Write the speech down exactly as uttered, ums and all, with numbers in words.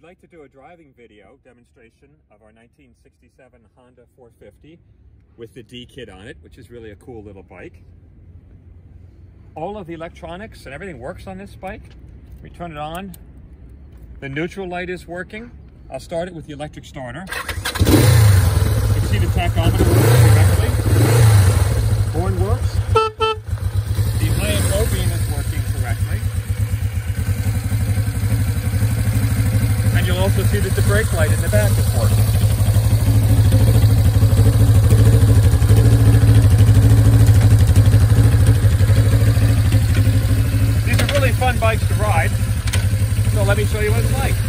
like to do a driving video demonstration of our nineteen sixty-seven Honda four fifty with the D kit on it, which is really a cool little bike. All of the electronics and everything works on this bike. We turn it on. The neutral light is working. I'll start it with the electric starter. You can see the tachometer works correctly. Horn works. The high and low beam is working correctly. And you'll also see that the brake light in the back is working. These are really fun bikes to ride, so let me show you what it's like.